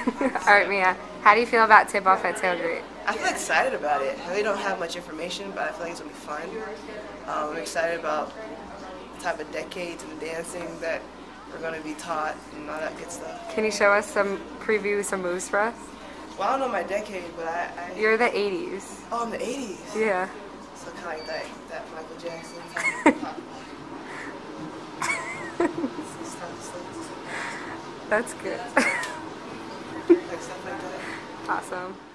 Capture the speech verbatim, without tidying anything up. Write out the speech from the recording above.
All right, Mia. How do you feel about tip-off at Tailgreat? I feel excited about it. I really don't have much information, but I feel like it's going to be fun. Um, I'm excited about the type of decades and dancing that we're going to be taught and all that good stuff. Can you show us some, preview some moves for us? Well, I don't know my decade, but I... I You're the eighties. Oh, I'm the eighties? Yeah. So kind of like that, that Michael Jackson. That's good. Like stuff like that. Awesome.